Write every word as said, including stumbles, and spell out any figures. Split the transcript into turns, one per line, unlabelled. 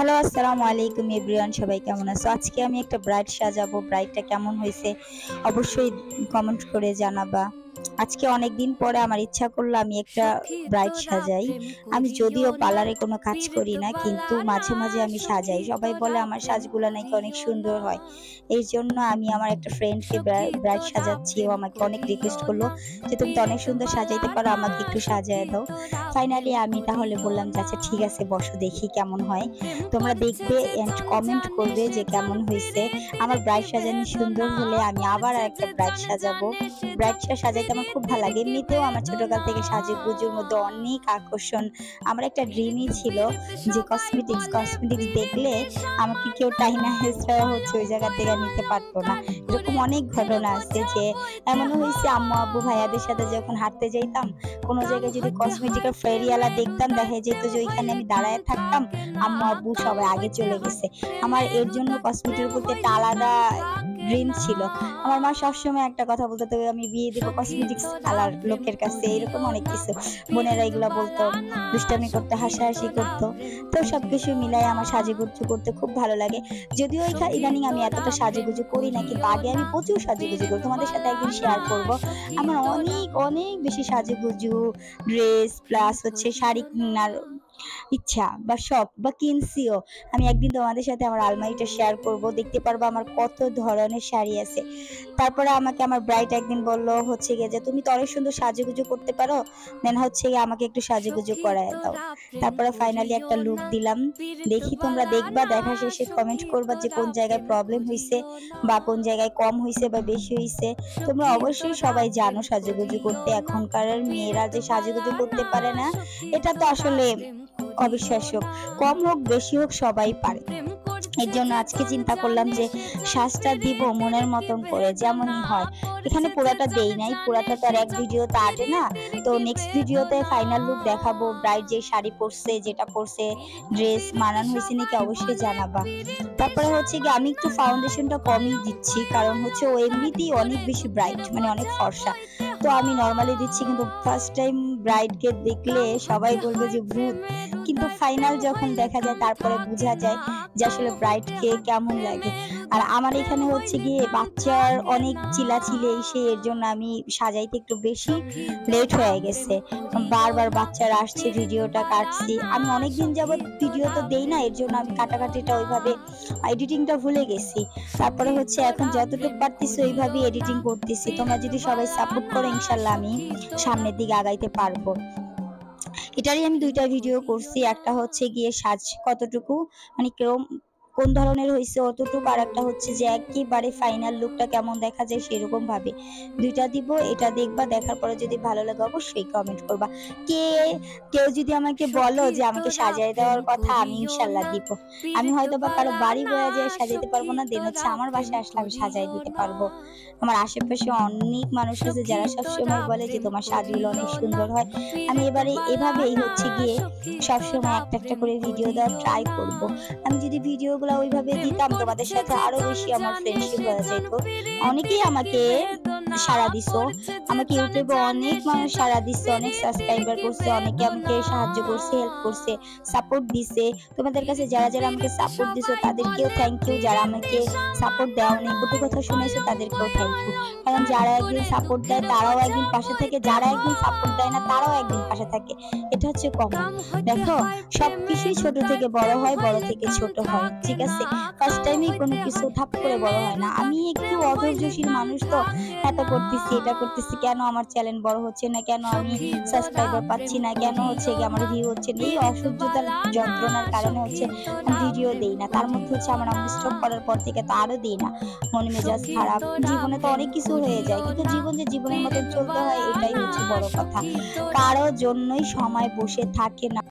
Hello, আসসালামু আলাইকুম everyone, সবাই কেমন আছো? আজকে আমি একটা ব্রাইড সাজাবো। ব্রাইডটা কেমন হয়েছে অবশ্যই কমেন্ট করে জানাবা। আজকে অনেকদিন পরে আমার ইচ্ছা করলো আমি একটা ব্রাইড সাজাই। আমি যদিও পার্লারে কোনো কাজ করি না, কিন্তু মাঝে মাঝে আমি সাজাই। সবাই বলে আমার সাজগুলো নাকি অনেক সুন্দর হয়। এই জন্য আমি আমার একটা ফ্রেন্ডকে ব্রাইড সাজাচ্ছি। ও আমাকে অনেক রিকোয়েস্ট করলো যে তুমি তো অনেক সুন্দর সাজাইতে পারো, আমাকে একটু সাজায় দাও। ফাইনালি আমি তাহলে বললাম যে আচ্ছা ঠিক আছে, বসো দেখি কেমন হয়। তোমরা দেখবে এন্ড কমেন্ট করবে যে কেমন হয়েছে। আমার ব্রাইড সাজানো সুন্দর হলে আমি আবার একটা ব্রাইড সাজাবো। ব্রাইড সাজাইতে আমার খুব ভালো লাগে। এমনিতেও আমার ছোটকাল থেকে সাজুগুজুর মধ্যে অনেক আকর্ষণ। আমার একটা ড্রিমই ছিল যে কসমেটিক্স কসমেটিক্স দেখলে আমাকে কেউ টাইনা হেসরা হচ্ছে ওই জায়গা থেকে নিতে পারতো না। এরকম অনেক ঘটনা আছে যে এমনও হয়েছে আম্মু আব্বু ভাইয়াদের সাথে যখন হাঁটতে যাইতাম, কোনো জায়গায় যদি কসমেটিকের ফেরিওয়ালা দেখতাম, দেখা যেত যে ওইখানে আমি দাঁড়ায় থাকতাম, আম্মু আব্বু সবাই আগে চলে গেছে। আমার এর জন্য কসমেটিকের প্রতি একটা আলাদা ড্রিম ছিল। আমার মা সবসময় একটা কথা বলতো, তবে আমি বিয়ে দিব কসমেটিক্স কালার লোকের কাছে, এরকম অনেক কিছু বোনেরা এগুলো বলতো, দুষ্টামি করতে, হাসাহাসি করতো। তো সবকিছু মিলাই আমার সাজুগুজু করতে খুব ভালো লাগে। যদিও ইদানিং আমি এতটা সাজুগুজু করি না, কিন্তু আগে আমি প্রচুর সাজুগুজু করি। তোমাদের সাথে একদিন শেয়ার করব আমার অনেক অনেক বেশি সাজুগুজু, ড্রেস প্লাস হচ্ছে শাড়ি কেনার ইচ্ছা বা শখ বা কিনছিও। আমি একদিন তোমাদের সাথে আমার আলমারিটা শেয়ার করব, দেখতে পারবো আমার কত ধরনের শাড়ি আছে। তারপরে আমাকে আমার ব্রাইড একদিন বলল হচ্ছে গিয়ে যে তুমি তো অনেক সুন্দর সাজুগুজু করতে পারো, দেন হচ্ছে গিয়ে আমাকে একটু সাজুগুজু করায় দাও। তারপরে ফাইনালি একটা লুক দিলাম। দেখি তোমরা দেখবা, দেখা শেষে কমেন্ট করবা যে কোন জায়গায় প্রবলেম হয়েছে বা কোন জায়গায় কম হয়েছে বা বেশি হয়েছে। তোমরা অবশ্যই সবাই জানো সাজুগুজু করতে, এখনকার মেয়েরা যে সাজুগুজু করতে পারে না এটা তো আসলে অবিশ্বাস্য। কম হোক বেশি হোক সবাই পারে। এর জন্য আজকে চিন্তা করলাম যে সাজটা দিব মনের মতন করে, যেমনই হয়। এখানে পুরাটা দেই নাই, পুরাটা তো আর এক ভিডিওতে আটে না। তো নেক্সট ভিডিওতে ফাইনাল লুক দেখাবো। ব্রাইড যে শাড়ি পরছে, যেটা পরছে, ড্রেস মানান হয়েছে নাকি অবশ্যই জানাবা। তারপরে হচ্ছে কি আমি একটু ফাউন্ডেশনটা কমই দিচ্ছি, কারণ হচ্ছে ও এমনিতেই অনেক বেশি ব্রাইট, মানে অনেক ফর্সা। তো আমি নর্মালি দিচ্ছি, কিন্তু ফার্স্ট টাইম ব্রাইডকে দেখলে সবাই বলবে যে ভূত, কিন্তু ফাইনাল যখন দেখা যায় তারপরে বোঝা যায় যে আসলে ব্রাইডকে কেমন লাগে। আর আমার এখানে হচ্ছে গিয়ে বাচ্চার অনেক চিলাচিলি এসে, এর জন্য আমি সাজাইতে একটু বেশি লেট হয়ে গেছে। বারবার বাচ্চারা আসছে, ভিডিওটা কাটছি। আমি অনেকদিন যাবত ভিডিও তো দেই না, এর জন্য আমি কাটাকাটিটা ওইভাবে এডিটিংটা ভুলে গেছি। তারপরে হচ্ছে এখন যতটুকু পারতেছি ওইভাবে এডিটিং করতেছি। তোমরা যদি সবাই সাপোর্ট করো, ইনশাল্লাহ আমি সামনের দিকে আগাইতে পারবো। এটারই আমি দুইটা ভিডিও করছি, একটা হচ্ছে গিয়ে সাজ কতটুকু মানে কেরম কোন ধরনের হয়েছে অতটুকু, আর একটা হচ্ছে যে একেবারে ফাইনাল লুকটা কেমন দেখা যায় সেরকম ভাবে। দুইটা দিব, এটা দেখবা, দেখার পরে যদি ভালো লাগে অবশ্যই কমেন্ট করবা। কে কেউ যদি আমাকে বলো যে আমাকে সাজাই দেওয়ার কথা, আমি ইনশাল্লাহ দিব। আমি হয়তো বা কারো বাড়ি বয়ে যেয়ে সাজাইতে পারবো না, দেন হচ্ছে আমার বাসায় আসলে আমি সাজাই দিতে পারবো। আমার আশেপাশে অনেক মানুষ আছে যারা সবসময় বলে যে তোমার সাজগুলো অনেক সুন্দর হয়। আমি এবারে এভাবেই হচ্ছে গিয়ে সবসময় একটা একটা করে ভিডিও দেওয়ার ট্রাই করব। আমি যদি ভিডিওগুলো ওইভাবে দিতাম, তোমাদের সাথে আরো বেশি আমার ফ্রেন্ডশিপ হয়ে যেত। অনেকেই আমাকে সাড়া দিছো, আমাকে ইউটিউবে অনেক মানুষ সাড়া দিচ্ছে, অনেক সাবস্ক্রাইবার করছে, অনেকে আমাকে সাহায্য করছে, হেল্প করছে, সাপোর্ট দিছে। তোমাদের কাছে যারা যারা আমাকে সাপোর্ট দিছো তাদেরকেও থ্যাংক ইউ, যারা আমাকে সাপোর্ট দেওয়া নেই, কটু কথা শুনেছো তাদেরকেও থ্যাংক ইউ। কারণ যারা একদিন সাপোর্ট দেয় তারাও একদিন পাশে থাকে, যারা একদিন সাপোর্ট দেয় না তারাও একদিন পাশে থাকে। এটা হচ্ছে কমন। দেখো সবকিছুই ছোট থেকে বড় হয়, বড় থেকে ছোট হয়, ঠিক আছে? ফার্স্ট টাইমই কোনো কিছু ঠাপ করে বড় হয় না। আমি একটু অধৈর্যশীল মানুষ, তো এত করতেছি, এটা করতেছি, কেন আমার চ্যানেল বড় হচ্ছে না, কেন আমি সাবস্ক্রাইবার পাচ্ছি না, কেন হচ্ছে কি আমার ভিউ হচ্ছে না, এই অসহ্যতার যন্ত্রণার কারণে হচ্ছে আমি ভিডিও দেই না। তার মধ্যে হচ্ছে আমার আমার স্টপ করার পর থেকে তো আরো দিই না। মন মেজাজ খারাপ, জীবনে তো অনেক কিছু হয়ে যায়, কিন্তু জীবন যে জীবনের মতন চলতে হয় এটাই হচ্ছে বড় কথা। কারো জন্যই সময় বসে থাকে না।